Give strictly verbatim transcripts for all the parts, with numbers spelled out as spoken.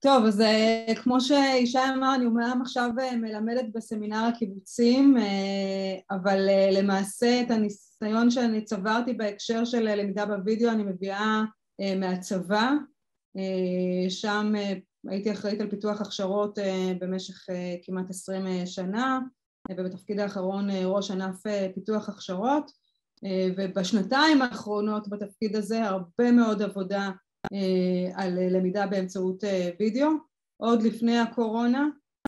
טוב, אז כמו שישי אמר, אני אומנם עכשיו מלמדת בסמינר הקיבוצים, אבל למעשה את הניסיון שאני צברתי בהקשר של למידה בווידאו אני מביאה מהצבא, שם הייתי אחראית על פיתוח הכשרות במשך כמעט עשרים שנה, ובתפקיד האחרון ראש ענף פיתוח הכשרות, ובשנתיים האחרונות בתפקיד הזה הרבה מאוד עבודה על למידה באמצעות וידאו. עוד לפני הקורונה,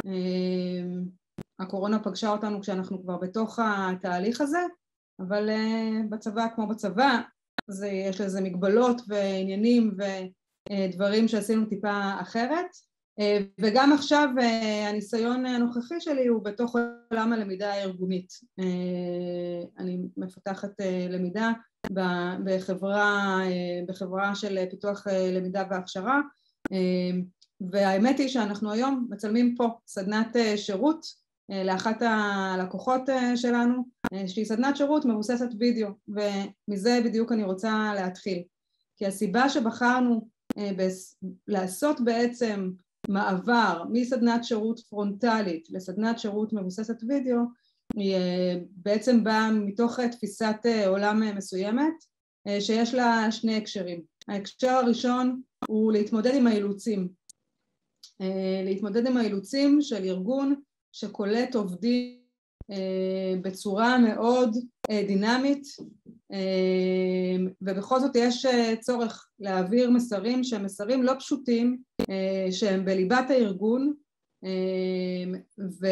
הקורונה פגשה אותנו כשאנחנו כבר בתוך התהליך הזה, אבל בצבא כמו בצבא, זה, יש לזה מגבלות ועניינים ודברים שעשינו טיפה אחרת, וגם עכשיו הניסיון הנוכחי שלי הוא בתוך עולם הלמידה הארגונית. אני מפתחת למידה בחברה, בחברה של פיתוח למידה והכשרה, והאמת היא שאנחנו היום מצלמים פה סדנת שירות לאחת הלקוחות שלנו, שהיא סדנת שירות מבוססת וידאו, ומזה בדיוק אני רוצה להתחיל. כי הסיבה שבחרנו לעשות בעצם מעבר מסדנת שירות פרונטלית לסדנת שירות מבוססת וידאו, היא בעצם באה מתוך תפיסת עולם מסוימת שיש לה שני הקשרים. ההקשר הראשון הוא להתמודד עם האילוצים. להתמודד עם האילוצים של ארגון שקולט עובדים בצורה מאוד דינמית, ובכל זאת יש צורך להעביר מסרים שהם מסרים לא פשוטים, שהם בליבת הארגון, ו...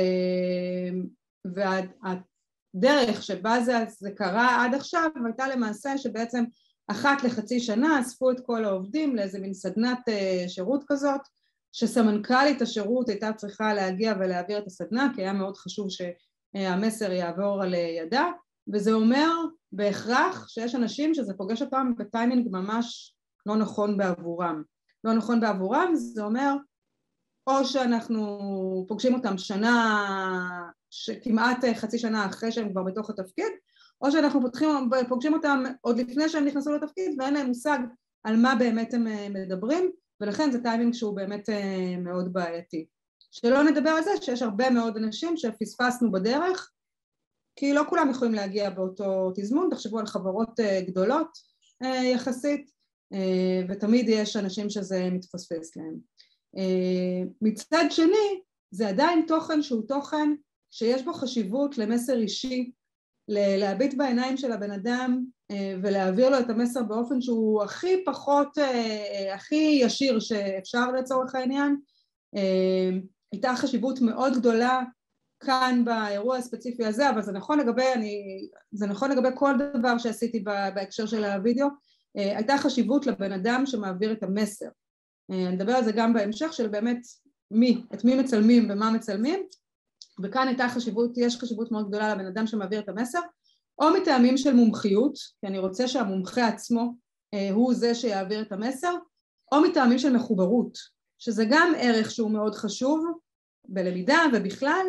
והדרך שבה זה, זה קרה עד עכשיו הייתה למעשה שבעצם אחת לחצי שנה אספו את כל העובדים לאיזה מין סדנת שירות כזאת, שסמנכ"לית השירות הייתה צריכה להגיע ולהעביר את הסדנה, כי היה מאוד חשוב שהמסר יעבור על ידה, וזה אומר בהכרח שיש אנשים שזה פוגש אותם בטיימינג ממש לא נכון בעבורם. לא נכון בעבורם, זה אומר או שאנחנו פוגשים אותם שנה, כמעט חצי שנה אחרי שהם כבר בתוך התפקיד, או שאנחנו פותחים, פוגשים אותם עוד לפני שהם נכנסו לתפקיד ואין להם מושג על מה באמת הם מדברים, ולכן זה טיימינג שהוא באמת מאוד בעייתי. שלא נדבר על זה שיש הרבה מאוד אנשים שפספסנו בדרך, כי לא כולם יכולים להגיע באותו תזמון, תחשבו על חברות גדולות יחסית, ותמיד יש אנשים שזה מתפספס להם. מצד שני, זה עדיין תוכן שהוא תוכן שיש בו חשיבות למסר אישי, להביט בעיניים של הבן אדם ולהעביר לו את המסר באופן שהוא הכי פחות, הכי ישיר שאפשר לצורך העניין. הייתה חשיבות מאוד גדולה כאן באירוע הספציפי הזה, אבל זה נכון לגבי, אני, זה נכון לגבי כל דבר שעשיתי בהקשר של הוידאו, הייתה חשיבות לבן אדם שמעביר את המסר. אני אדבר על זה גם בהמשך של באמת מי, את מי מצלמים ומה מצלמים, וכאן הייתה חשיבות, יש חשיבות מאוד גדולה לבן אדם שמעביר את המסר, או מטעמים של מומחיות, כי אני רוצה שהמומחה עצמו הוא זה שיעביר את המסר, או מטעמים של מחוברות, שזה גם ערך שהוא מאוד חשוב בלמידה ובכלל,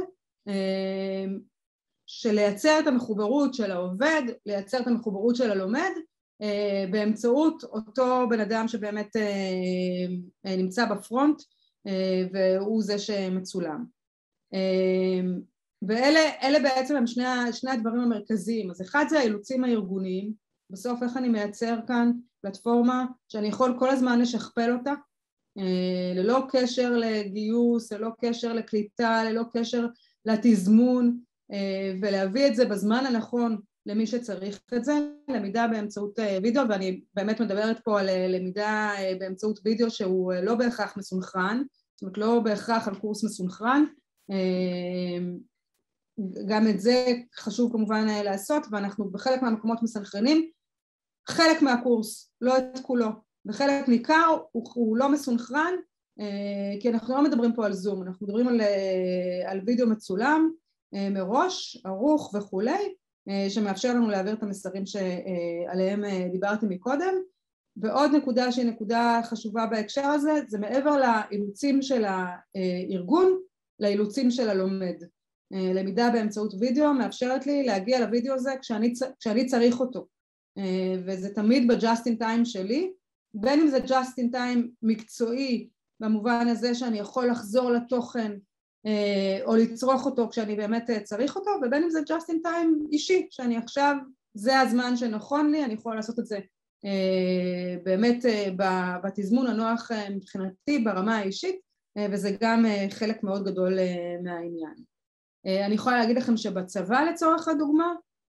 של לייצר את המחוברות של העובד, לייצר את המחוברות של הלומד, באמצעות אותו בן אדם שבאמת נמצא בפרונט, והוא זה שמצולם. ואלה אלה בעצם הם שני, שני הדברים המרכזיים. אז אחד זה האילוצים הארגוניים, בסוף איך אני מייצר כאן פלטפורמה שאני יכול כל הזמן לשכפל אותה, ללא קשר לגיוס, ללא קשר לקליטה, ללא קשר לתזמון, ולהביא את זה בזמן הנכון למי שצריך את זה, למידה באמצעות וידאו, ואני באמת מדברת פה על למידה באמצעות וידאו שהוא לא בהכרח מסונכרן, זאת אומרת לא בהכרח על קורס מסונכרן, גם את זה חשוב כמובן לעשות, ואנחנו בחלק מהמקומות מסנכרנים, חלק מהקורס, לא את כולו, וחלק ניכר הוא, הוא לא מסונכרן, כי אנחנו לא מדברים פה על זום, אנחנו מדברים על, על וידאו מצולם מראש, ערוך וכולי, שמאפשר לנו להעביר את המסרים שעליהם דיברתי מקודם. ועוד נקודה שהיא נקודה חשובה בהקשר הזה, זה מעבר לאילוצים של הארגון, לאילוצים של הלומד. למידה באמצעות וידאו מאפשרת לי להגיע לוידאו הזה כשאני, כשאני צריך אותו, וזה תמיד ב-just in time שלי, בין אם זה just in time מקצועי במובן הזה שאני יכול לחזור לתוכן או לצרוך אותו כשאני באמת צריך אותו, ובין אם זה just in time אישי, שאני עכשיו, זה הזמן שנכון לי, אני יכולה לעשות את זה באמת בתזמון הנוח מבחינתי ברמה האישית, וזה גם חלק מאוד גדול מהעניין. אני יכולה להגיד לכם שבצבא לצורך הדוגמה,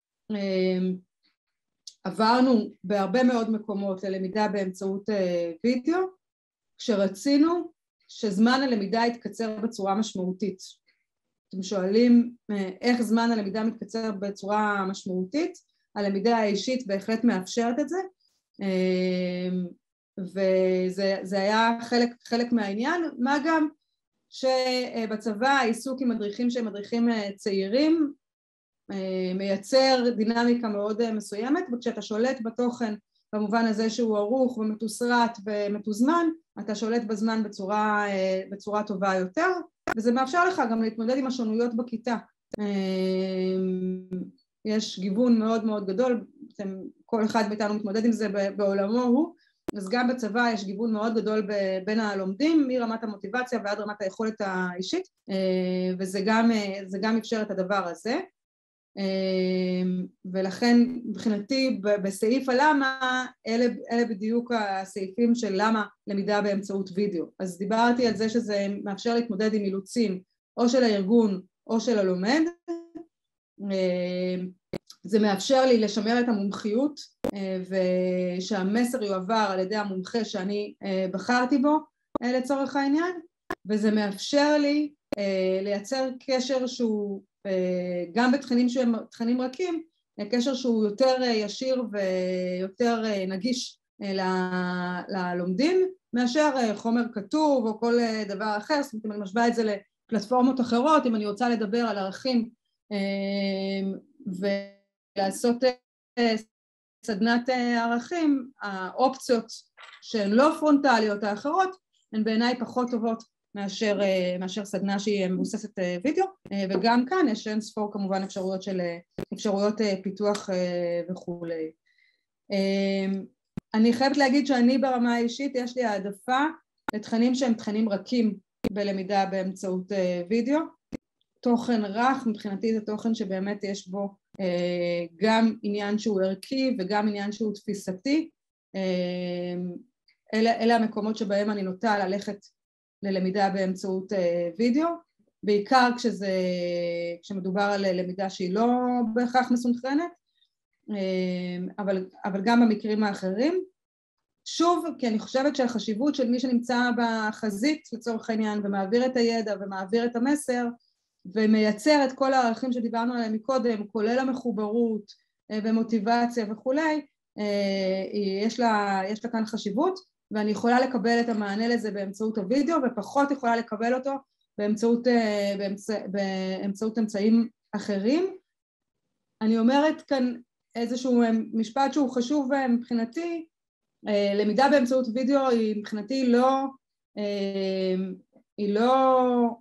עברנו בהרבה מאוד מקומות ללמידה באמצעות וידאו, כשרצינו שזמן הלמידה יתקצר בצורה משמעותית. אתם שואלים איך זמן הלמידה מתקצר בצורה משמעותית, הלמידה האישית בהחלט מאפשרת את זה, וזה היה חלק, חלק מהעניין, מה גם שבצבא העיסוק עם מדריכים שהם מדריכים צעירים, מייצר דינמיקה מאוד מסוימת, וכשאתה שולט בתוכן במובן הזה שהוא ערוך ומתוסרט ומתוזמן, אתה שולט בזמן בצורה, בצורה טובה יותר, וזה מאפשר לך גם להתמודד עם השונויות בכיתה. יש גיוון מאוד מאוד גדול, כל אחד מאיתנו מתמודד עם זה בעולמו הוא, אז גם בצבא יש גיוון מאוד גדול בין הלומדים, מרמת המוטיבציה ועד רמת היכולת האישית, וזה גם, זה גם אפשר את הדבר הזה. ולכן מבחינתי בסעיף הלמה, אלה, אלה בדיוק הסעיפים של למה למידה באמצעות וידאו. אז דיברתי על זה שזה מאפשר להתמודד עם אילוצים או של הארגון או של הלומד, זה מאפשר לי לשמר את המומחיות ושהמסר יועבר על ידי המומחה שאני בחרתי בו לצורך העניין, וזה מאפשר לי לייצר קשר שהוא גם בתכנים שהם תכנים רכים, קשר שהוא יותר ישיר ויותר נגיש ללומדים מאשר חומר כתוב או כל דבר אחר. זאת אומרת, אם אני משווה את זה לפלטפורמות אחרות, אם אני רוצה לדבר על ערכים ולעשות סדנת ערכים, האופציות שהן לא פרונטליות האחרות הן בעיניי פחות טובות מאשר, מאשר סדנה שהיא מבוססת וידאו, וגם כאן יש אין ספור כמובן אפשרויות של אפשרויות פיתוח וכולי. אני חייבת להגיד שאני ברמה האישית יש לי העדפה לתכנים שהם תכנים רכים בלמידה באמצעות וידאו. תוכן רך מבחינתי זה תוכן שבאמת יש בו גם עניין שהוא ערכי וגם עניין שהוא תפיסתי. אלה, אלה המקומות שבהם אני נוטה ללכת ללמידה באמצעות וידאו, בעיקר כשזה, כשמדובר על למידה שהיא לא בהכרח מסונכרנת, אבל, אבל גם במקרים האחרים. שוב, כי אני חושבת שהחשיבות של מי שנמצא בחזית לצורך העניין ומעביר את הידע ומעביר את המסר ומייצר את כל הערכים שדיברנו עליהם מקודם, כולל המחוברות ומוטיבציה וכולי, יש לה, יש לה כאן חשיבות, ואני יכולה לקבל את המענה לזה באמצעות הוידאו, ופחות יכולה לקבל אותו באמצעות, באמצע, באמצעות אמצעים אחרים. אני אומרת כאן איזשהו משפט שהוא חשוב מבחינתי, למידה באמצעות וידאו היא מבחינתי לא, היא לא,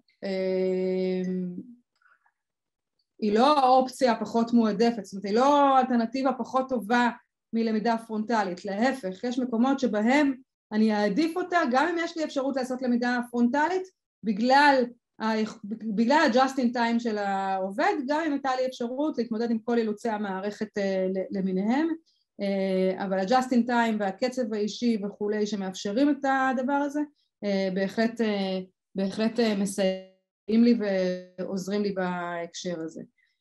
היא לא האופציה הפחות מועדפת, זאת אומרת, היא לא אלטרנטיבה פחות טובה מלמידה פרונטלית, להפך, יש מקומות שבהם אני אעדיף אותה, גם אם יש לי אפשרות לעשות למידה פרונטלית, בגלל, בגלל ה-just in time של העובד, גם אם הייתה לי אפשרות להתמודד עם כל אילוצי המערכת למיניהם, אבל ה-just in time והקצב האישי וכולי שמאפשרים את הדבר הזה, בהחלט, בהחלט מסייעים לי ועוזרים לי בהקשר הזה.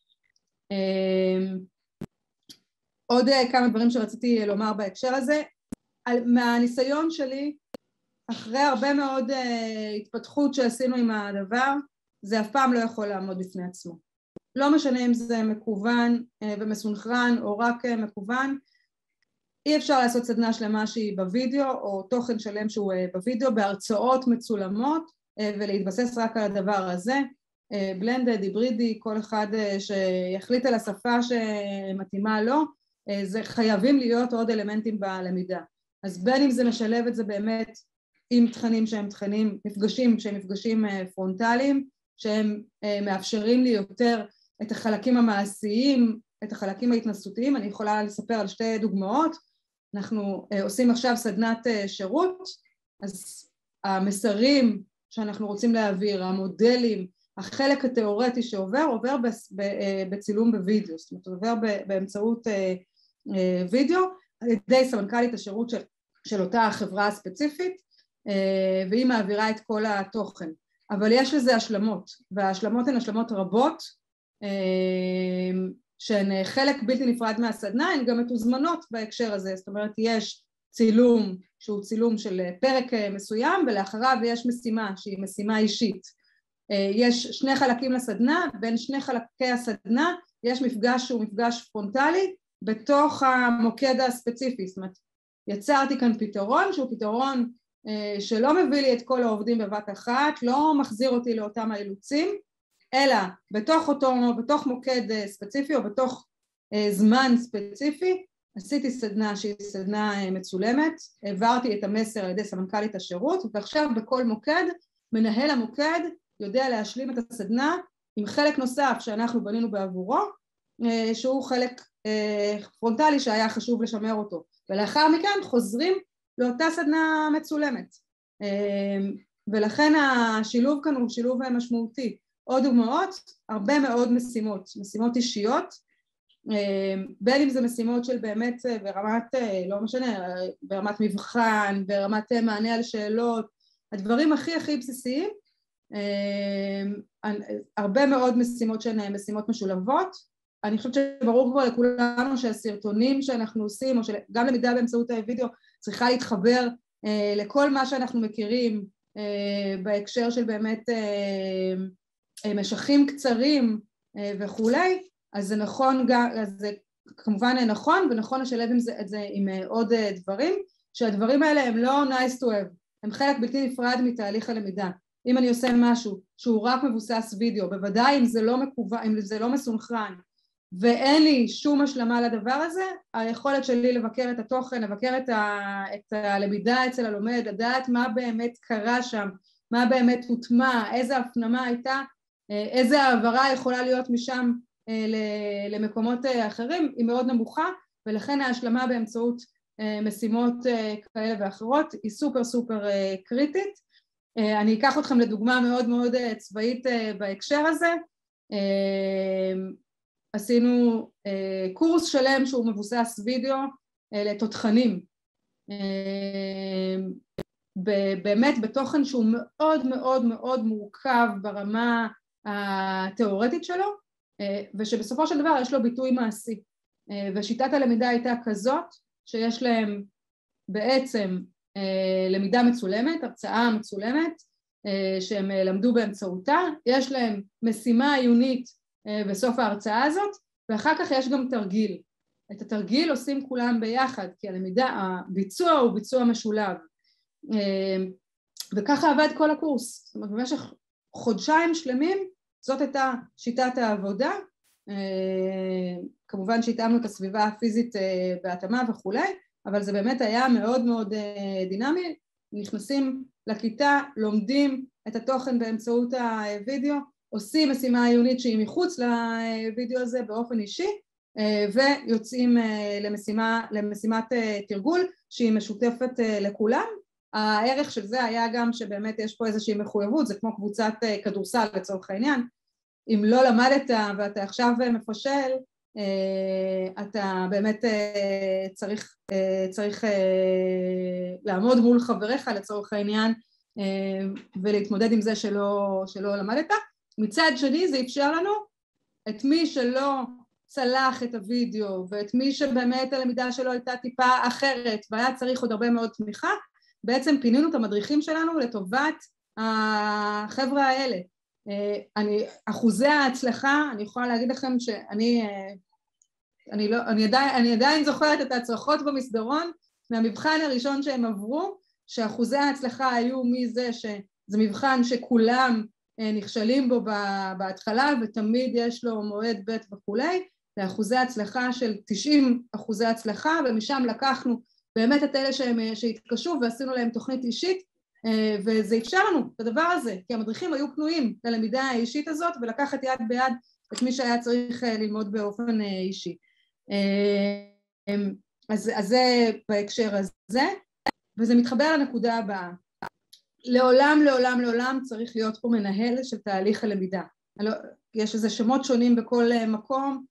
עוד כמה דברים שרציתי לומר בהקשר הזה, מהניסיון שלי, אחרי הרבה מאוד התפתחות שעשינו עם הדבר, זה אף פעם לא יכול לעמוד בפני עצמו. לא משנה אם זה מקוון ומסונכרן או רק מקוון, אי אפשר לעשות סדנה שלמה שהיא בווידאו, או תוכן שלם שהוא בווידאו, בהרצאות מצולמות, ולהתבסס רק על הדבר הזה. בלנדד, היברידי, כל אחד שיחליט על השפה שמתאימה לו, זה חייבים להיות עוד אלמנטים בלמידה. אז בין אם זה משלב את זה באמת עם תכנים שהם תכנים, מפגשים שהם מפגשים פרונטליים, שהם מאפשרים לי יותר את החלקים המעשיים, את החלקים ההתנסותיים. אני יכולה לספר על שתי דוגמאות. אנחנו עושים עכשיו סדנת שירות, אז המסרים שאנחנו רוצים להעביר, המודלים, החלק התיאורטי שעובר, עובר בצילום בווידאו, זאת אומרת, עובר באמצעות וידאו, על ידי סמנכ"לית השירות של, של אותה החברה הספציפית, והיא מעבירה את כל התוכן. אבל יש לזה השלמות, וההשלמות הן השלמות רבות, שהן חלק בלתי נפרד מהסדנה, הן גם מתוזמנות בהקשר הזה, זאת אומרת, יש צילום שהוא צילום של פרק מסוים, ולאחריו יש משימה שהיא משימה אישית. יש שני חלקים לסדנה, בין שני חלקי הסדנה יש מפגש שהוא מפגש פרונטלי בתוך המוקד הספציפי, זאת אומרת, יצרתי כאן פתרון שהוא פתרון שלא מביא לי את כל העובדים בבת אחת, לא מחזיר אותי לאותם האילוצים, אלא בתוך אותו, בתוך מוקד ספציפי או בתוך זמן ספציפי, עשיתי סדנה שהיא סדנה מצולמת, העברתי את המסר על ידי סמנכ"לית השירות, ועכשיו בכל מוקד, מנהל המוקד יודע להשלים את הסדנה עם חלק נוסף שאנחנו בנינו בעבורו, שהוא חלק פרונטלי שהיה חשוב לשמר אותו, ולאחר מכן חוזרים לאותה סדנה מצולמת, ולכן השילוב כאן הוא שילוב משמעותי. עוד דוגמאות, הרבה מאוד משימות, משימות אישיות, בין אם זה משימות של באמת ברמת, לא משנה, ברמת מבחן, ברמת מענה על שאלות, הדברים הכי הכי בסיסיים, הרבה מאוד משימות שהן משימות משולבות. אני חושבת שברור כבר לכולנו שהסרטונים שאנחנו עושים, או שגם למידה באמצעות הווידאו, צריכה להתחבר לכל מה שאנחנו מכירים בהקשר של באמת משכים קצרים וכולי, אז זה נכון, אז זה כמובן נכון, ונכון לשלב עם זה, את זה עם עוד דברים, שהדברים האלה הם לא nice to have, הם חלק בלתי נפרד מתהליך הלמידה. אם אני עושה משהו שהוא רק מבוסס וידאו, בוודאי אם זה לא מקוון, אם זה לא מסונכרן, ואין לי שום השלמה לדבר הזה, היכולת שלי לבקר את התוכן, לבקר את, ה, את הלמידה אצל הלומד, לדעת מה באמת קרה שם, מה באמת הוטמע, איזה הפנמה הייתה, איזה העברה יכולה להיות משם למקומות אחרים, היא מאוד נמוכה, ולכן ההשלמה באמצעות משימות כאלה ואחרות היא סופר סופר קריטית. אני אקח אתכם לדוגמה מאוד מאוד צבאית בהקשר הזה. עשינו קורס שלם שהוא מבוסס וידאו לתותחנים, באמת בתוכן שהוא מאוד מאוד מאוד מורכב ברמה התיאורטית שלו, ושבסופו של דבר יש לו ביטוי מעשי, ושיטת הלמידה הייתה כזאת שיש להם בעצם למידה מצולמת, הרצאה מצולמת שהם למדו באמצעותה, יש להם משימה עיונית בסוף ההרצאה הזאת, ואחר כך יש גם תרגיל. את התרגיל עושים כולם ביחד, כי הלמידה, הביצוע הוא ביצוע משולב, וככה עבד כל הקורס. זאת אומרת, במשך חודשיים שלמים זאת הייתה שיטת העבודה, כמובן שהתאמנו את הסביבה הפיזית בהתאמה וכולי, אבל זה באמת היה מאוד מאוד דינמי. נכנסים לכיתה, לומדים את התוכן באמצעות הווידאו, עושים משימה עיונית שהיא מחוץ לוידאו הזה באופן אישי, ויוצאים למשימה, למשימת תרגול שהיא משותפת לכולם. הערך של זה היה גם שבאמת יש פה איזושהי מחויבות, זה כמו קבוצת כדורסל לצורך העניין. אם לא למדת ואתה עכשיו מפשל, אתה באמת צריך, צריך לעמוד מול חבריך לצורך העניין ולהתמודד עם זה שלא, שלא למדת. מצד שני זה אפשר לנו את מי שלא צלח את הוידאו ואת מי שבאמת הלמידה שלו הייתה טיפה אחרת והיה צריך עוד הרבה מאוד תמיכה, בעצם פינינו את המדריכים שלנו לטובת החבר'ה האלה. אני, אחוזי ההצלחה, אני יכולה להגיד לכם שאני אני לא, אני עדיין, אני עדיין זוכרת את ההצלחות במסדרון מהמבחן הראשון שהם עברו, שאחוזי ההצלחה היו מזה שזה מבחן שכולם נכשלים בו בהתחלה ותמיד יש לו מועד ב' וכולי, לאחוזי הצלחה של תשעים אחוזי הצלחה, ומשם לקחנו באמת את אלה שהם, שהתקשו ועשינו להם תוכנית אישית, וזה אפשר לנו את הדבר הזה, כי המדריכים היו פנויים ללמידה האישית הזאת, ולקחת יד ביד את מי שהיה צריך ללמוד באופן אישי. אז, אז זה בהקשר הזה, וזה מתחבר לנקודה הבאה. לעולם, לעולם, לעולם צריך להיות פה מנהל של תהליך הלמידה. יש איזה שמות שונים בכל מקום,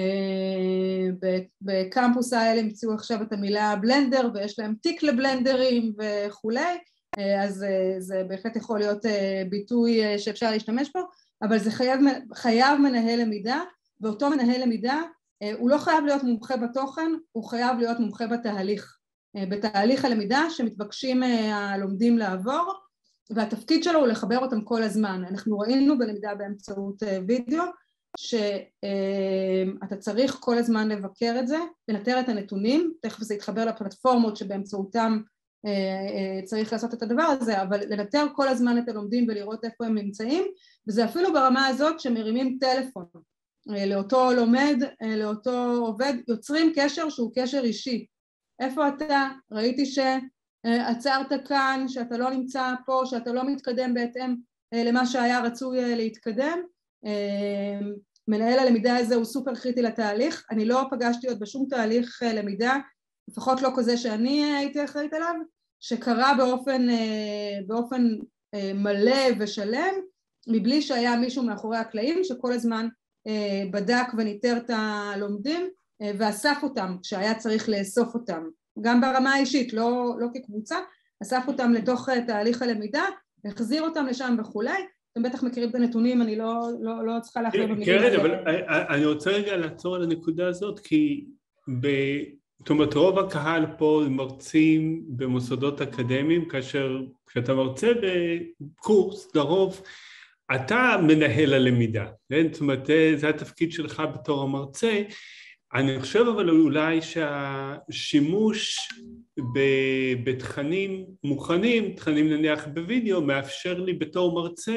בקמפוס האלה המציאו עכשיו את המילה בלנדר, ויש להם תיק לבלנדרים וכולי, אז זה בהחלט יכול להיות ביטוי שאפשר להשתמש פה, אבל זה חייב, חייב מנהל למידה, ואותו מנהל למידה הוא לא חייב להיות מומחה בתוכן, הוא חייב להיות מומחה בתהליך, בתהליך הלמידה שמתבקשים הלומדים לעבור, והתפקיד שלו הוא לחבר אותם כל הזמן. אנחנו ראינו בלמידה באמצעות וידאו, שאתה צריך כל הזמן לבקר את זה, לנטר את הנתונים, תכף זה יתחבר לפלטפורמות שבאמצעותם צריך לעשות את הדבר הזה, אבל לנטר כל הזמן את הלומדים ולראות איפה הם נמצאים, וזה אפילו ברמה הזאת שמרימים טלפון לאותו לומד, לאותו עובד, יוצרים קשר שהוא קשר אישי. איפה אתה? ראיתי שעצרת כאן, שאתה לא נמצא פה, שאתה לא מתקדם בהתאם למה שהיה רצוי להתקדם. מנהל הלמידה הזה הוא סופר קריטי לתהליך, אני לא פגשתי עוד בשום תהליך למידה, לפחות לא כזה שאני הייתי אחראית עליו, שקרה באופן, באופן מלא ושלם, מבלי שהיה מישהו מאחורי הקלעים שכל הזמן בדק וניטר את הלומדים ואסף אותם כשהיה צריך לאסוף אותם, גם ברמה האישית, לא, לא כקבוצה, אסף אותם לתוך תהליך הלמידה, החזיר אותם לשם וכולי. אתם בטח מכירים את הנתונים, אני לא, לא, לא צריכה להכיר במילים. כן, אבל אני רוצה רגע לעצור על הנקודה הזאת, כי זאת אומרת, רוב הקהל פה מרצים במוסדות אקדמיים, כאשר כשאתה מרצה בקורס, לרוב אתה מנהל הלמידה, כן? זאת אומרת, זה התפקיד שלך בתור המרצה. אני חושב אבל אולי שהשימוש בתכנים מוכנים, תכנים נניח בווידאו, מאפשר לי בתור מרצה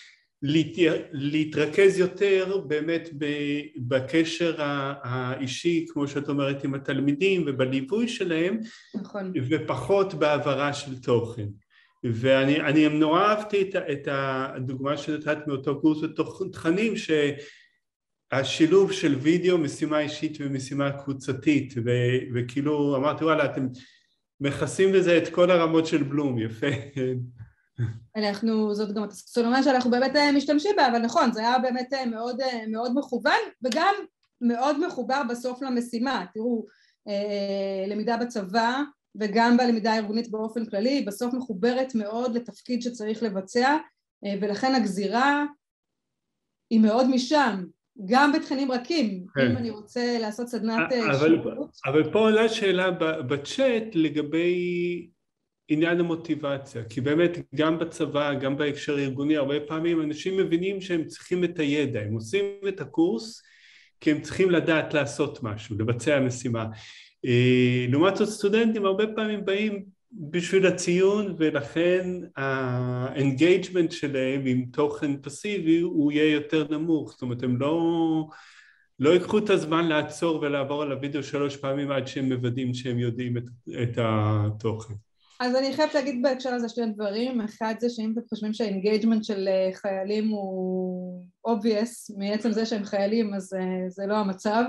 להתרכז יותר באמת בקשר האישי, כמו שאת אומרת, עם התלמידים ובליווי שלהם, נכון. ופחות בעברה של תוכן. ואני אני נורא אהבתי את, את הדוגמה שנתת מאותו קורס תכנים, שהשילוב של וידאו, משימה אישית ומשימה קבוצתית, ו, וכאילו אמרתי, וואלה, אתם מכסים בזה את כל הרמות של בלום, יפה. אנחנו, זאת גם הטקסונומיה שאנחנו באמת משתמשים בה, אבל נכון, זה היה באמת מאוד, מאוד מכוון, וגם מאוד מחובר בסוף למשימה. תראו, למידה בצבא, וגם בלמידה הארגונית באופן כללי, בסוף מחוברת מאוד לתפקיד שצריך לבצע, ולכן הגזירה היא מאוד משם, גם בתכנים רכים, כן. אם אני רוצה לעשות סדנת שירות. אבל פה עולה שאלה בצ'אט לגבי עניין המוטיבציה, כי באמת גם בצבא, גם בהקשר הארגוני, הרבה פעמים אנשים מבינים שהם צריכים את הידע, הם עושים את הקורס כי הם צריכים לדעת לעשות משהו, לבצע משימה. לעומת זאת סטודנטים הרבה פעמים באים בשביל הציון, ולכן האנגייג'מנט שלהם עם תוכן פסיבי הוא יהיה יותר נמוך, זאת אומרת הם לא, לא ייקחו את הזמן לעצור ולעבור על הוידאו שלוש פעמים עד שהם מוודאים שהם יודעים את, את התוכן. אז אני חייבת להגיד בהקשר הזה שני דברים. אחד זה שאם אתם חושבים שהאנגייג'מנט של חיילים הוא obvious, מעצם זה שהם חיילים אז זה לא המצב,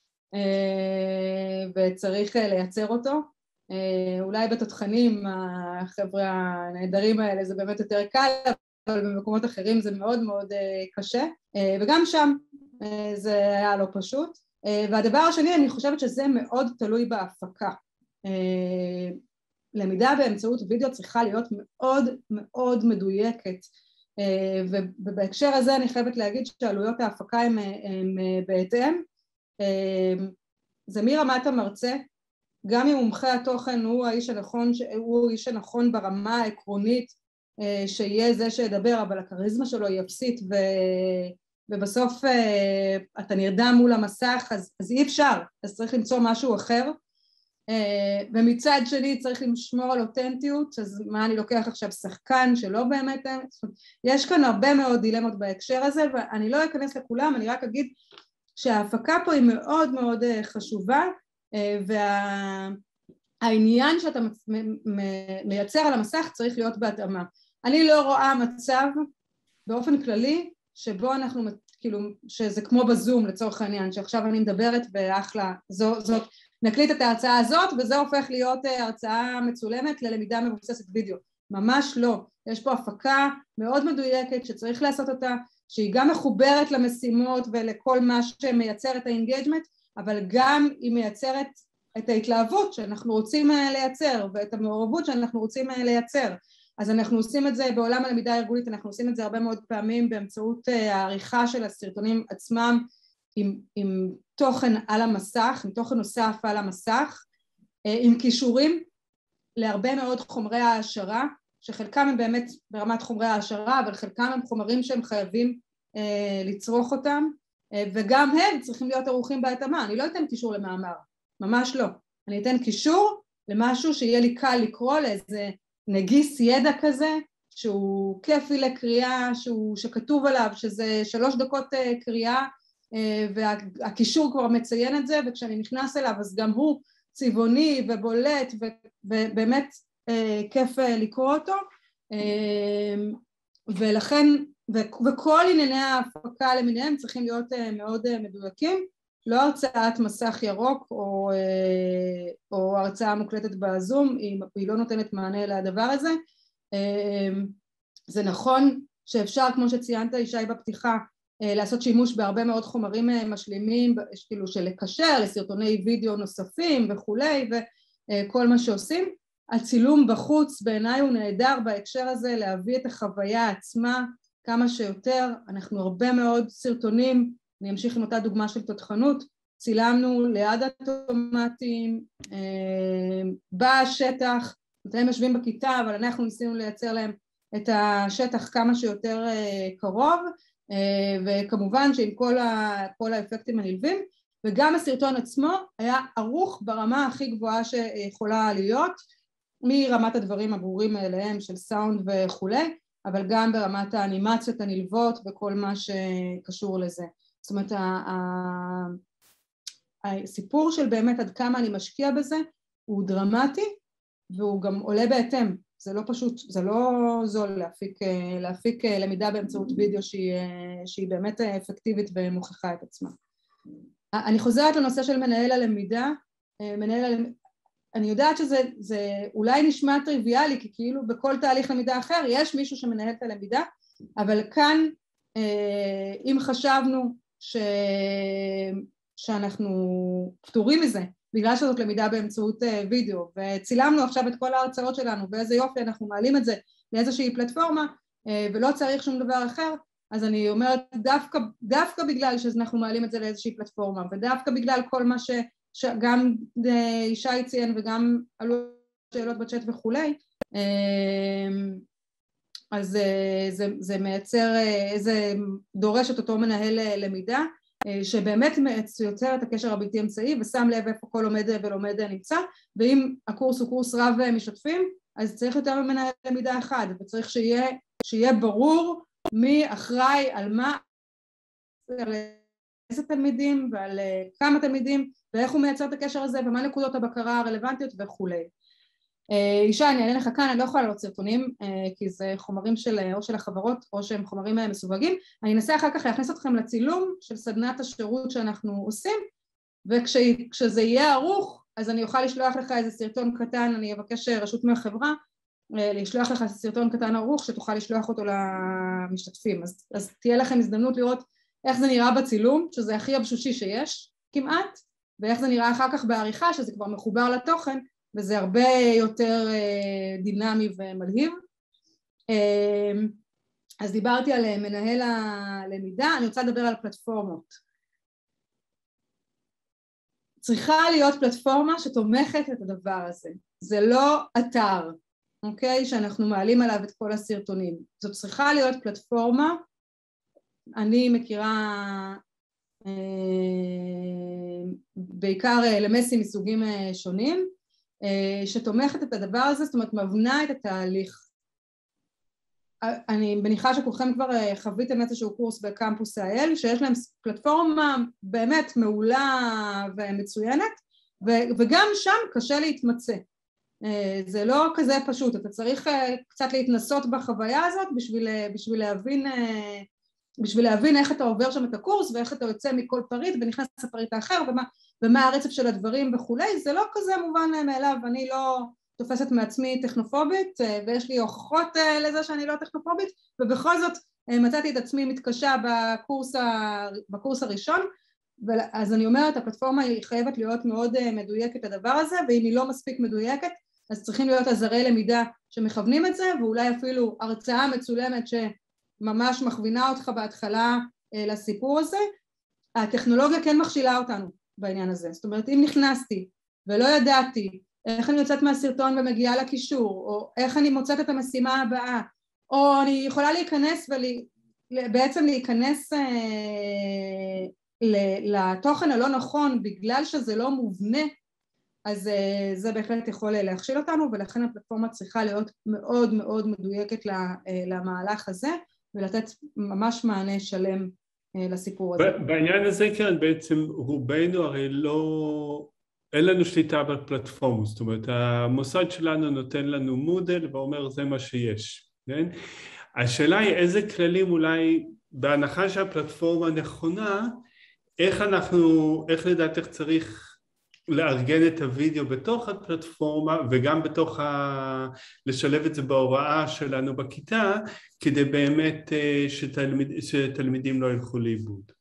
וצריך לייצר אותו. אולי בתותחנים, החבר'ה הנהדרים האלה זה באמת יותר קל, אבל במקומות אחרים זה מאוד מאוד קשה, וגם שם זה היה לא פשוט. והדבר השני, אני חושבת שזה מאוד תלוי בהפקה. למידה באמצעות וידאו צריכה להיות מאוד מאוד מדויקת, ובהקשר הזה אני חייבת להגיד שעלויות ההפקה הן בהתאם. זה מרמת המרצה, גם אם מומחה התוכן הוא האיש הנכון, הוא האיש הנכון ברמה העקרונית שיהיה זה שידבר, אבל הכריזמה שלו היא אפסית, ו... ובסוף אתה נרדם מול המסך, אז, אז אי אפשר, אז צריך למצוא משהו אחר. ומצד שני צריך לשמור על אותנטיות, אז מה אני לוקח עכשיו שחקן שלא באמת, יש כאן הרבה מאוד דילמות בהקשר הזה, ואני לא אכנס לכולם, אני רק אגיד שההפקה פה היא מאוד מאוד חשובה, והעניין שאתה מייצר על המסך צריך להיות בהתאמה. אני לא רואה מצב באופן כללי שבו אנחנו, כאילו, שזה כמו בזום לצורך העניין, שעכשיו אני מדברת ואחלה, זו, זאת, נקליט את ההרצאה הזאת, וזה הופך להיות הרצאה מצולמת ללמידה מבוססת וידאו. ממש לא. יש פה הפקה מאוד מדויקת שצריך לעשות אותה, שהיא גם מחוברת למשימות ולכל מה שמייצר את האינגייג'מנט, אבל גם היא מייצרת את ההתלהבות שאנחנו רוצים לייצר, ואת המעורבות שאנחנו רוצים לייצר. אז אנחנו עושים את זה בעולם הלמידה הארגונית, אנחנו עושים את זה הרבה מאוד פעמים באמצעות העריכה של הסרטונים עצמם, עם, עם תוכן על המסך, עם תוכן נוסף על המסך, עם קישורים להרבה מאוד חומרי העשרה, שחלקם הם באמת ברמת חומרי העשרה, אבל חלקם הם חומרים שהם חייבים אה, לצרוך אותם, אה, וגם הם צריכים להיות ערוכים בהתאמה. אני לא אתן קישור למאמר, ממש לא. אני אתן קישור למשהו שיהיה לי קל לקרוא, לאיזה נגיס ידע כזה, שהוא כיפי לקריאה, שהוא, שכתוב עליו, שזה שלוש דקות אה, קריאה, אה, והקישור כבר מציין את זה, וכשאני נכנס אליו, אז גם הוא צבעוני ובולט, ובאמת אה, כיף אה, לקרוא אותו, אה, ולכן, ו- וכל ענייני ההפקה למיניהם צריכים להיות אה, מאוד אה, מדויקים, לא הרצאת מסך ירוק או, אה, או הרצאה מוקלטת בזום, היא, היא לא נותנת מענה לדבר הזה. אה, זה נכון שאפשר, כמו שציינת ישי בפתיחה, אה, לעשות שימוש בהרבה מאוד חומרים אה, משלימים, כאילו של לקשר לסרטוני וידאו נוספים וכולי, וכל מה שעושים. הצילום בחוץ בעיניי הוא נהדר בהקשר הזה, להביא את החוויה עצמה כמה שיותר. אנחנו הרבה מאוד סרטונים, אני אמשיך עם אותה דוגמה של תותחנות, צילמנו ליד אוטומטים, בשטח, הם יושבים בכיתה, אבל אנחנו ניסינו לייצר להם את השטח כמה שיותר קרוב, וכמובן שעם כל, ה, כל האפקטים הנלווים, וגם הסרטון עצמו היה ערוך ברמה הכי גבוהה שיכולה להיות, מרמת הדברים הברורים האליהם של סאונד וכולי, אבל גם ברמת האנימציות הנלוות וכל מה שקשור לזה. זאת אומרת, הסיפור של באמת עד כמה אני משקיע בזה הוא דרמטי, והוא גם עולה בהתאם. זה לא פשוט, זה לא זול להפיק, להפיק למידה באמצעות וידאו שהיא, שהיא באמת אפקטיבית ומוכיחה את עצמה. אני חוזרת לנושא של מנהל הלמידה. מנהל הלמידה, אני יודעת שזה זה אולי נשמע טריוויאלי, כי כאילו בכל תהליך למידה אחר יש מישהו שמנהל את הלמידה, אבל כאן אם חשבנו ש... שאנחנו פטורים מזה, בגלל שזאת למידה באמצעות וידאו, וצילמנו עכשיו את כל ההרצאות שלנו, ואיזה יופי אנחנו מעלים את זה לאיזושהי פלטפורמה, ולא צריך שום דבר אחר, אז אני אומרת דווקא, דווקא בגלל שאנחנו מעלים את זה לאיזושהי פלטפורמה, ודווקא בגלל כל מה ש... שגם ישי ציין וגם עלו שאלות בצ'אט וכולי, אז זה, זה מייצר, זה דורש את אותו מנהל למידה, שבאמת יוצר את הקשר הבלתי אמצעי ושם לב איפה כל לומד ולומד נמצא, ואם הקורס הוא קורס רב משתתפים, אז צריך יותר ממנהל למידה אחד, וצריך שיהיה, שיהיה ברור מי אחראי על מה, על איזה תלמידים ועל כמה תלמידים, ואיך הוא מייצר את הקשר הזה, ומה נקודות הבקרה הרלוונטיות וכולי. ישי, אני אענה לך כאן, אני לא יכולה לעלות סרטונים, כי זה חומרים של, או של החברות, או שהם חומרים מסווגים. אני אנסה אחר כך להכניס אתכם לצילום של סדנת השירות שאנחנו עושים, וכשזה יהיה ערוך, אז אני אוכל לשלוח לך איזה סרטון קטן, אני אבקש רשות מהחברה, לשלוח לך סרטון קטן ערוך, שתוכל לשלוח אותו למשתתפים. אז, אז תהיה לכם הזדמנות לראות איך זה נראה בצילום, שזה הכי אבשושי שיש כמעט, ואיך זה נראה אחר כך בעריכה, שזה כבר מחובר לתוכן, וזה הרבה יותר דינמי ומלהיב. אז דיברתי על מנהל הלמידה, אני רוצה לדבר על פלטפורמות. צריכה להיות פלטפורמה שתומכת את הדבר הזה. זה לא אתר, אוקיי? שאנחנו מעלים עליו את כל הסרטונים. זאת צריכה להיות פלטפורמה, אני מכירה בעיקר למסים מסוגים שונים, שתומכת את הדבר הזה, זאת אומרת מבנה את התהליך. אני מניחה שכולכם כבר חוויתם איזשהו קורס בקמפוס האל, שיש להם פלטפורמה באמת מעולה ומצוינת, וגם שם קשה להתמצא. זה לא כזה פשוט, אתה צריך קצת להתנסות בחוויה הזאת בשביל, בשביל להבין, בשביל להבין איך אתה עובר שם את הקורס, ואיך אתה יוצא מכל פריט ונכנס לפריט האחר, ומה, ומה הרצף של הדברים וכולי. זה לא כזה מובן מאליו, אני לא, תופסת מעצמי טכנופובית, ויש לי הוכחות לזה שאני לא טכנופובית, ובכל זאת מצאתי את עצמי מתקשה בקורס, ה... בקורס הראשון, אז אני אומרת, הפלטפורמה היא חייבת להיות מאוד מדויקת לדבר הזה, ואם היא לא מספיק מדויקת, אז צריכים להיות עזרי למידה שמכוונים את זה, ואולי אפילו הרצאה מצולמת שממש מכווינה אותך בהתחלה לסיפור הזה. הטכנולוגיה כן מכשילה אותנו בעניין הזה, זאת אומרת, אם נכנסתי ולא ידעתי איך אני יוצאת מהסרטון ומגיעה לקישור, או איך אני מוצאת את המשימה הבאה, או אני יכולה להיכנס ובעצם להיכנס אה, לתוכן הלא נכון בגלל שזה לא מובנה, אז אה, זה בהחלט יכול להכשיל אותנו, ולכן הפלטפורמה צריכה להיות מאוד מאוד מדויקת למהלך הזה, ולתת ממש מענה שלם אה, לסיפור הזה. בעניין הזה כן, בעצם רובנו הרי לא... אין לנו שליטה בפלטפורמה, זאת אומרת, המוסד שלנו נותן לנו מודל ואומר זה מה שיש, כן? השאלה היא איזה כללים אולי, בהנחה שהפלטפורמה נכונה, איך אנחנו, איך לדעתך צריך לארגן את הוידאו בתוך הפלטפורמה, וגם בתוך ה... לשלב את זה בהוראה שלנו בכיתה, כדי באמת שתלמיד, שתלמידים לא ילכו לאיבוד.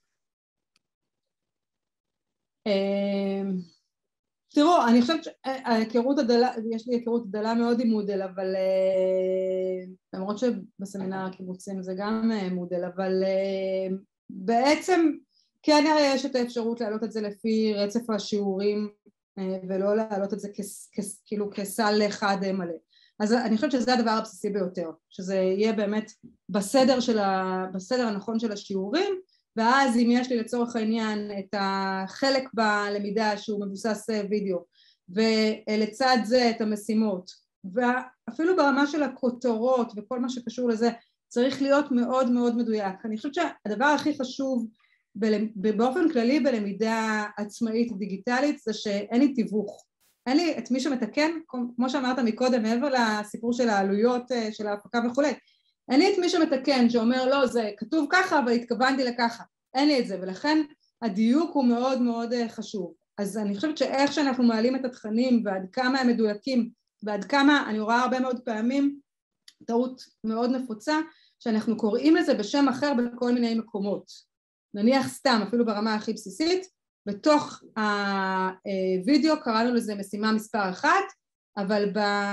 תראו, אני חושבת שההיכרות הדלה, יש לי היכרות דלה מאוד עם מודל, אבל למרות שבסמינר הקיבוצים זה גם מודל, אבל בעצם כן יש את האפשרות להעלות את זה לפי רצף השיעורים, ולא להעלות את זה כאילו כסל אחד מלא. אז אני חושבת שזה הדבר הבסיסי ביותר, שזה יהיה באמת בסדר של ה, בסדר הנכון של השיעורים, ואז אם יש לי לצורך העניין את החלק בלמידה שהוא מבוסס וידאו, ולצד זה את המשימות, ואפילו ברמה של הכותרות וכל מה שקשור לזה, צריך להיות מאוד מאוד מדויק. אני חושבת שהדבר הכי חשוב באופן כללי בלמידה עצמאית דיגיטלית, זה שאין לי תיווך. אין לי את מי שמתקן, כמו שאמרת מקודם, מעבר לסיפור של העלויות של ההפקה וכולי, אין לי את מי שמתקן, שאומר לא, זה כתוב ככה, אבל התכוונתי לככה. אין לי את זה, ולכן הדיוק הוא מאוד מאוד חשוב. אז אני חושבת שאיך שאנחנו מעלים את התכנים, ועד כמה הם מדויקים, ועד כמה, אני רואה הרבה מאוד פעמים, טעות מאוד נפוצה, שאנחנו קוראים לזה בשם אחר בכל מיני מקומות. נניח סתם, אפילו ברמה הכי בסיסית, בתוך הווידאו קראנו לזה משימה מספר אחת, אבל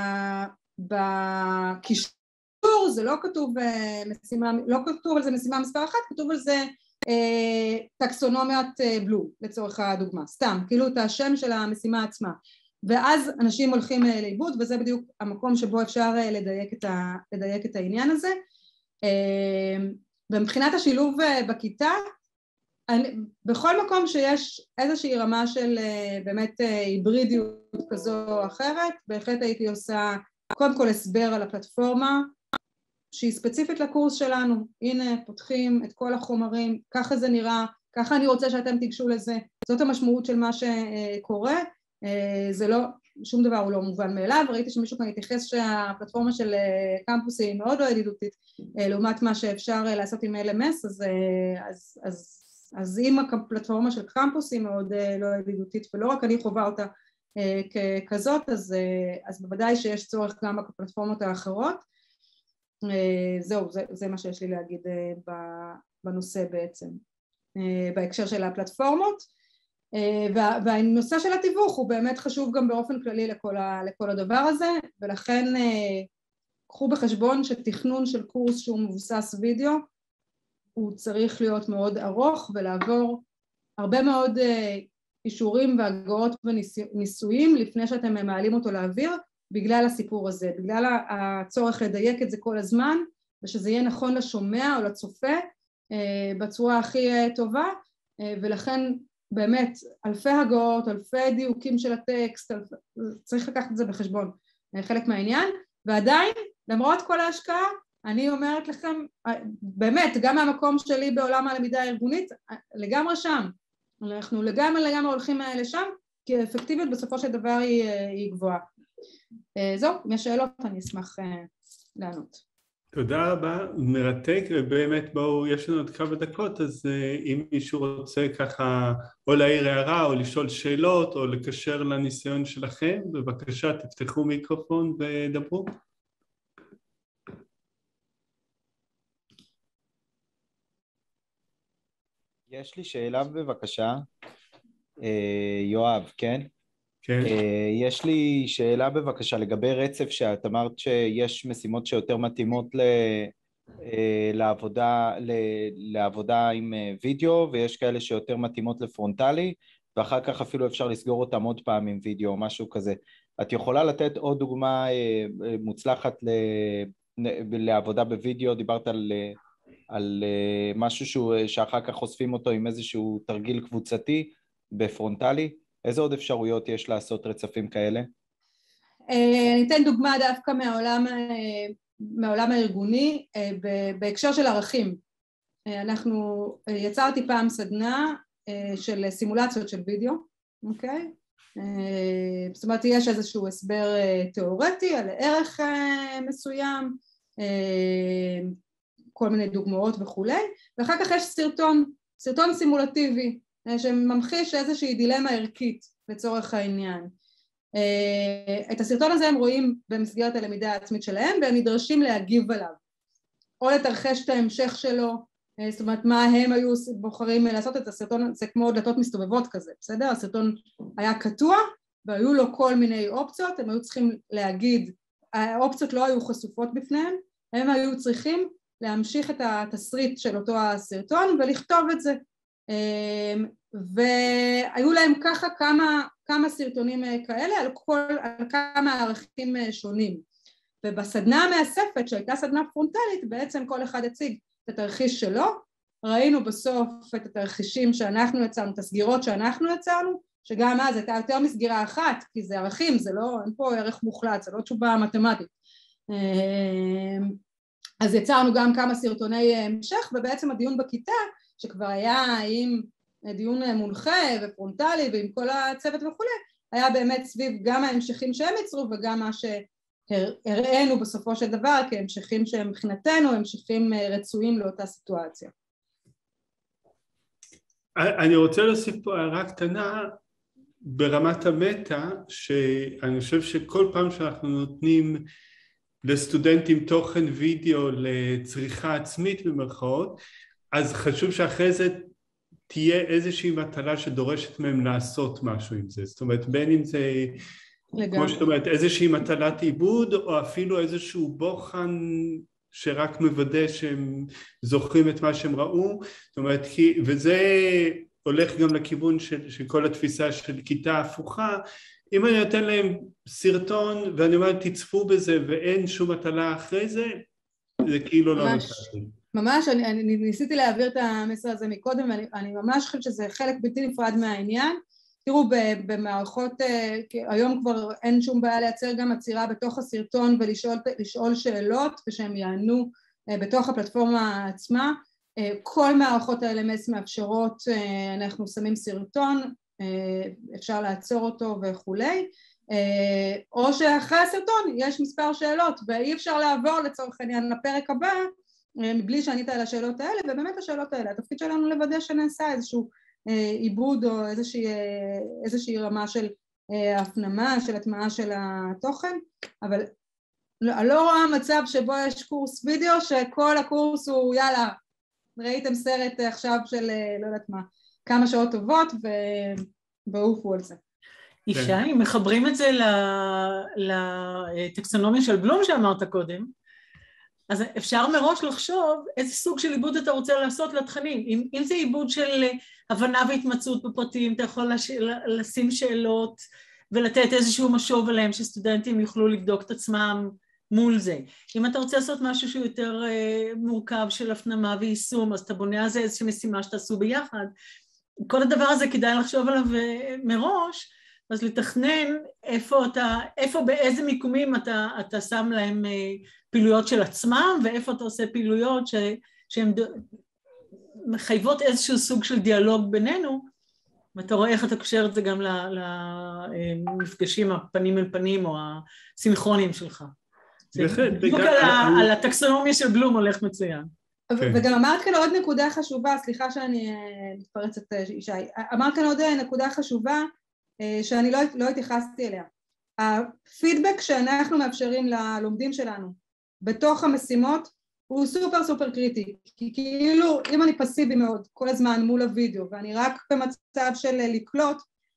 בקישור, זה לא כתוב משימה, לא כתוב על זה משימה מספר אחת, כתוב על זה אה, טקסונומיית אה, בלו, לצורך הדוגמה, סתם, כאילו את השם של המשימה עצמה, ואז אנשים הולכים אה, לאיבוד, וזה בדיוק המקום שבו אפשר אה, לדייק, את ה, לדייק את העניין הזה. אה, ומבחינת השילוב אה, בכיתה, אני, בכל מקום שיש איזושהי רמה של אה, באמת אה, היברידיות כזו או אחרת, בהחלט הייתי עושה קודם כל הסבר על הפלטפורמה, שהיא ספציפית לקורס שלנו, הנה פותחים את כל החומרים, ככה זה נראה, ככה אני רוצה שאתם תיגשו לזה, זאת המשמעות של מה שקורה, זה לא, שום דבר הוא לא מובן מאליו, ראיתי שמישהו כאן התייחס שהפלטפורמה של קמפוס היא מאוד לא ידידותית, לעומת מה שאפשר לעשות עם אל אם אס, אז, אז, אז, אז אם הפלטפורמה של קמפוס היא מאוד לא ידידותית, ולא רק אני חווה אותה ככזאת, אז, אז בוודאי שיש צורך גם בפלטפורמות האחרות. זהו, זה, זה מה שיש לי להגיד בנושא בעצם, בהקשר של הפלטפורמות, והנושא של התיווך הוא באמת חשוב גם באופן כללי לכל, ה, לכל הדבר הזה, ולכן קחו בחשבון שתכנון של קורס שהוא מבוסס וידאו, הוא צריך להיות מאוד ארוך ולעבור הרבה מאוד אישורים והגאות וניסויים לפני שאתם מעלים אותו לאוויר, בגלל הסיפור הזה, בגלל הצורך לדייק את זה כל הזמן, ושזה יהיה נכון לשומע או לצופה בצורה הכי טובה, ולכן באמת אלפי הגאות, אלפי דיוקים של הטקסט, אלפי, צריך לקחת את זה בחשבון, חלק מהעניין, ועדיין, למרות כל ההשקעה, אני אומרת לכם, באמת, גם מהמקום שלי בעולם הלמידה הארגונית, לגמרי שם, אנחנו לגמרי לגמרי הולכים לשם, כי האפקטיביות בסופו של דבר היא, היא גבוהה. זהו, אם יש שאלות אני אשמח לענות. תודה רבה, מרתק, ובאמת בואו, יש לנו עוד כמה דקות, אז uh, אם מישהו רוצה ככה או להעיר הערה או לשאול שאלות או לקשר לניסיון שלכם, בבקשה תפתחו מיקרופון ודברו. יש לי שאלה בבקשה, יואב, כן? כן. יש לי שאלה בבקשה לגבי רצף, שאת אמרת שיש משימות שיותר מתאימות ל... לעבודה, לעבודה עם וידאו, ויש כאלה שיותר מתאימות לפרונטלי, ואחר כך אפילו אפשר לסגור אותם עוד פעם עם וידאו או משהו כזה. את יכולה לתת עוד דוגמה מוצלחת לעבודה בוידאו? דיברת על... על משהו שהוא, שאחר כך חושפים אותו עם איזשהו תרגיל קבוצתי בפרונטלי. איזה עוד אפשרויות יש לעשות רצפים כאלה? אני אתן דוגמה דווקא מהעולם, מהעולם הארגוני, בהקשר של ערכים. אנחנו, יצרתי פעם סדנה של סימולציות של וידאו, אוקיי? זאת אומרת, יש איזשהו הסבר תיאורטי על ערך מסוים, כל מיני דוגמאות וכולי, ואחר כך יש סרטון, סרטון סימולטיבי, שממחיש איזושהי דילמה ערכית לצורך העניין. את הסרטון הזה הם רואים במסגרת הלמידה העצמית שלהם, והם נדרשים להגיב עליו, או לתרחש את ההמשך שלו, זאת אומרת מה הם היו בוחרים לעשות את הסרטון, זה כמו דלתות מסתובבות כזה, בסדר? הסרטון היה קטוע, והיו לו כל מיני אופציות, הם היו צריכים להגיד, האופציות לא היו חשופות בפניהם, הם היו צריכים להמשיך את התסריט של אותו הסרטון ולכתוב את זה. והיו להם ככה כמה, כמה סרטונים כאלה על, כל, על כמה ערכים שונים. ובסדנה המאספת שהייתה סדנה פרונטלית, בעצם כל אחד הציג את התרחיש שלו, ראינו בסוף את התרחישים שאנחנו יצרנו, את הסגירות שאנחנו יצרנו, שגם אז הייתה יותר מסגירה אחת, כי זה ערכים, זה לא, אין פה ערך מוחלט, זה לא תשובה מתמטית. אז יצרנו גם כמה סרטוני המשך, ובעצם הדיון בכיתה, שכבר היה עם דיון מונחה ופרונטלי ועם כל הצוות וכו', היה באמת סביב גם ההמשכים שהם יצרו וגם מה שהראינו בסופו של דבר כהמשכים שהם מבחינתנו, המשכים רצויים לאותה סיטואציה. אני רוצה להוסיף פה הערה קטנה ברמת המטה, שאני חושב שכל פעם שאנחנו נותנים לסטודנטים תוכן וידאו לצריכה עצמית במרכאות, אז חשוב שאחרי זה תהיה איזושהי מטלה שדורשת מהם לעשות משהו עם זה. זאת אומרת, בין אם זה, לגמרי. כמו שאת אומרת, איזושהי מטלת עיבוד, או אפילו איזשהו בוחן שרק מוודא שהם זוכרים את מה שהם ראו. זאת אומרת, וזה הולך גם לכיוון של, של כל התפיסה של כיתה הפוכה. אם אני נותן להם סרטון ואני אומר תצפו בזה ואין שום מטלה אחרי זה, זה כאילו לא נתתי. ממש, אני, אני ניסיתי להעביר את המסר הזה מקודם, ואני אני ממש חושבת שזה חלק בלתי נפרד מהעניין. תראו, במערכות, היום כבר אין שום בעיה לייצר גם עצירה בתוך הסרטון ולשאול לשאול שאלות ושהם יענו בתוך הפלטפורמה עצמה. כל מערכות ה-אל אם אס מאפשרות, אנחנו שמים סרטון, אפשר לעצור אותו וכולי, או שאחרי הסרטון יש מספר שאלות ואי אפשר לעבור לצורך העניין לפרק הבא מבלי שענית על השאלות האלה, ובאמת השאלות האלה, התפקיד שלנו לוודא שנעשה איזשהו עיבוד או איזושהי, איזושהי רמה של הפנמה, של הטמעה של התוכן, אבל אני לא רואה מצב שבו יש קורס וידאו שכל הקורס הוא יאללה, ראיתם סרט עכשיו של לא יודעת מה, כמה שעות טובות ובעופו על זה. ישי, מחברים את זה לטקסונומיה של בלום שאמרת קודם, אז אפשר מראש לחשוב איזה סוג של עיבוד אתה רוצה לעשות לתכנים. אם, אם זה עיבוד של הבנה והתמצאות בפרטים, אתה יכול לש, לשים שאלות ולתת איזשהו משוב עליהם שסטודנטים יוכלו לבדוק את עצמם מול זה. אם אתה רוצה לעשות משהו שהוא יותר uh, מורכב של הפנמה ויישום, אז אתה בונה על זה איזושהי משימה שתעשו ביחד. כל הדבר הזה כדאי לחשוב עליו מראש, אז לתכנן איפה אתה, איפה באיזה מיקומים אתה, אתה שם להם פעילויות של עצמם, ואיפה אתה עושה פעילויות ש, שהן מחייבות איזשהו סוג של דיאלוג בינינו, ואתה רואה איך אתה קושר את זה גם למפגשים הפנים אל פנים או הסינכרונים שלך. בדיוק על הטקסונומיה של בלום הולך מצוין. וגם אמרת כאן עוד נקודה חשובה, סליחה שאני מתפרצת ישי, אמרת כאן עוד נקודה חשובה שאני לא התייחסתי אליה. הפידבק שאנחנו מאפשרים ללומדים שלנו בתוך המשימות הוא סופר סופר קריטי, כי כאילו אם אני פסיבי מאוד כל הזמן מול הוידאו ואני רק במצב של לקלוט,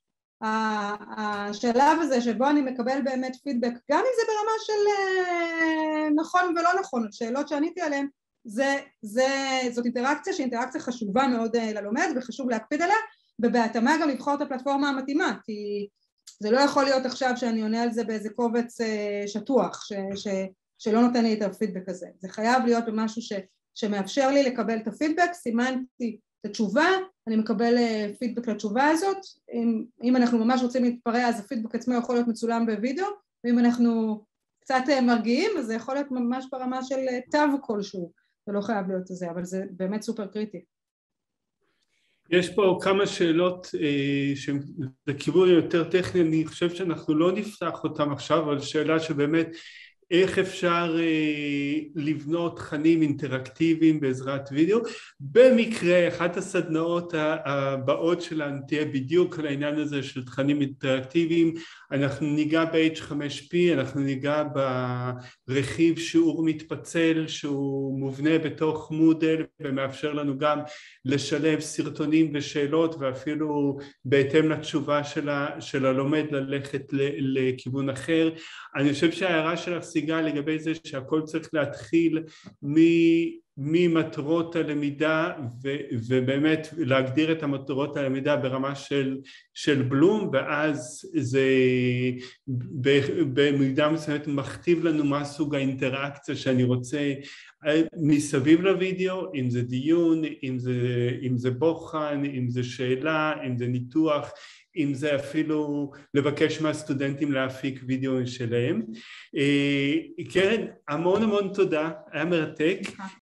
השלב הזה שבו אני מקבל באמת פידבק, גם אם זה ברמה של נכון ולא נכון, שאלות שעניתי עליהן, זה, זה, זאת אינטראקציה שהיא אינטראקציה חשובה מאוד ללומד וחשוב להקפיד עליה, ובהתאמה גם לבחור את הפלטפורמה המתאימה, כי זה לא יכול להיות עכשיו שאני עונה על זה באיזה קובץ שטוח, ש, ש, שלא נותן לי את הפידבק הזה. זה חייב להיות במשהו ש, שמאפשר לי לקבל את הפידבק, סימנתי את התשובה, אני מקבל פידבק לתשובה הזאת, אם, אם אנחנו ממש רוצים להתפרע, אז הפידבק עצמו יכול להיות מצולם בווידאו, ואם אנחנו קצת מרגיעים, אז זה יכול להיות ממש ברמה של תו כלשהו, זה לא חייב להיות זה, אבל זה באמת סופר קריטי. יש פה כמה שאלות אה, שהן לכיוון יותר טכני, אני חושב שאנחנו לא נפתח אותן עכשיו, אבל שאלה שבאמת איך אפשר אה, לבנות תכנים אינטראקטיביים בעזרת וידאו. במקרה, אחת הסדנאות הבאות שלנו תהיה בדיוק על העניין הזה של תכנים אינטראקטיביים, אנחנו ניגע ב-אייץ' חמש פי, אנחנו ניגע ברכיב שיעור מתפצל שהוא מובנה בתוך מודל ומאפשר לנו גם לשלב סרטונים ושאלות ואפילו בהתאם לתשובה של, ה, של הלומד ללכת לכיוון אחר. אני חושב שההערה שלך סיגל לגבי זה שהכל צריך להתחיל ממטרות הלמידה ו, ובאמת להגדיר את המטרות הלמידה ברמה של, של בלום, ואז זה במידה מסוימת מכתיב לנו מה סוג האינטראקציה שאני רוצה מסביב לוידאו, אם זה דיון, אם זה, אם זה בוחן, אם זה שאלה, אם זה ניתוח, אם זה אפילו לבקש מהסטודנטים להפיק וידאו שלהם. קרן, המון המון תודה, היה מרתק.